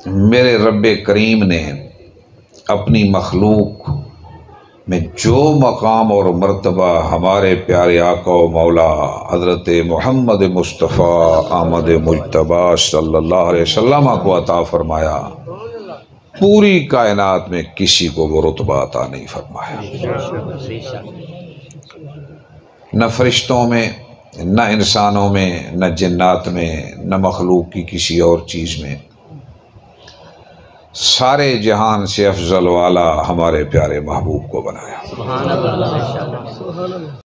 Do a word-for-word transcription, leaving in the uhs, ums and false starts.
मेरे रब्बे करीम ने अपनी मखलूक में जो मकाम और मर्तबा हमारे प्यारे आका व मौला हज़रत मोहम्मद मुस्तफ़ा आमद मुज्तबा सल्लल्लाहु अलैहि वसल्लम को अता फरमाया, पूरी कायनात में किसी को वो रुतबा अता नहीं फरमाया। न फरिश्तों में, न इंसानों में, न जिन्नात में, न मखलूक की किसी और चीज़ में। सारे जहान से अफजल वाला हमारे प्यारे महबूब को बनाया।